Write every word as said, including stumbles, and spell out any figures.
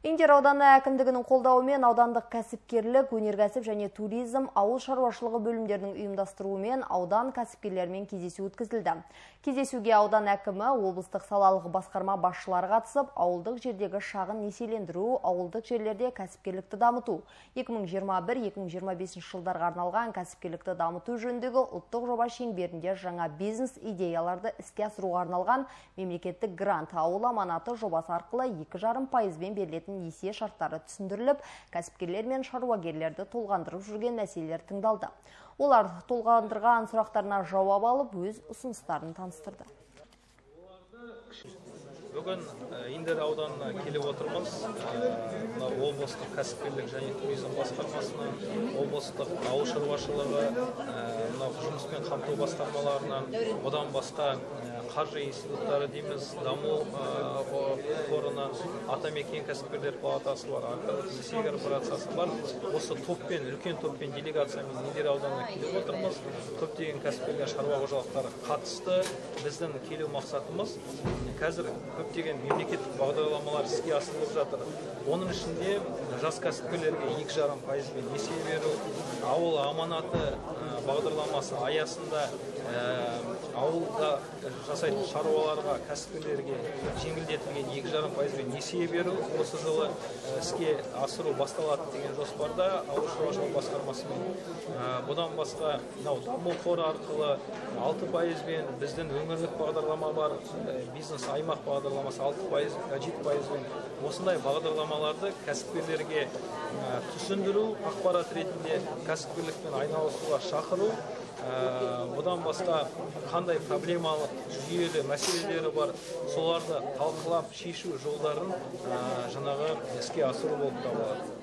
Индер ауданы әкімдігінің қолдауымен аудандық кәсіпкерлік, өнеркәсіп және туризм, ауыл шаруашылығы бөлімдерінің ұйымдастыруымен аудан кәсіпкерлерімен кездесу өткізілді. Кездесуге аудан әкімі, облыстық салалық басқарма басшылары қатысып, ауылдық жердегі шағын несиелендіру, ауылдық жерлерде кәсіпкерлікті дамыту, екі мың жиырма бір екі мың жиырма бесінші жылдарға арналған кәсіпкерлікті дамыту жөніндегі ұлттық жоба шеңберінде жаңа бизнес идеяларды іске асыруға арналған мемлекеттік грант ауыл аманаты жобасы арқылы екі жарым пайызбен берілетін несие шарттары түсіндіріліп, кәсіпкерлер мен шаруагерлерді толғандырып жүрген мәселелер тыңдалды. Олар толғандырған сұрақтарына жауап алып, өз ұсыныстарын таныстырды. Бүгін Индер ауданына келіп отырмыз. Облыстық кәсіпкерлік және туризм басқармасынан, облыстық ауыл шаруашылығы, жұмыспен қамту басқармаларынан, одан басқа қаржы институттары дейміз, даму қорынан, Атамекен кәсіпкерлер палатасы бар, несие корпорациясы бар. Осы топпен, үлкен топпен делегациямен Индер ауданына келіп отырмыз. Көптеген кәсіпкерлер шаруа қожалықтары қатысты. Біздің келу мақсатымыз қазір көптеген мемлекеттік бағдарламалар іске асырылып жатыр. Оның ішінде жас кәсіпкерлерге екі жарым пайызбен несие беру, ауыл аманаты бағдарламасы аясында ауылда жасайтын шаруаларға, кәсіпкерлерге жеңілдетілген екі жарым пайызбен несие беру осы жылы іске асыру басталады деген жоспарда ауыл шаруашылығы басқармасымен. Бұдан басқа даму қоры арқылы алты пайызбен біздің өңірлік бағдарлама бар, бизнес аймақ бағдарламасы алты пайыз, жеті пайызбен осындай бағдарламаларды кәсіпкерлерге түсіндіру, ақпарат ретінде кәсіпкерлікпен айналысуға шақыру, бұдан басқа қандай проблемалық жүйелі мәселелері бар, соларды талқылап шешу жолдарын жаңағы іске асыру болып табылады.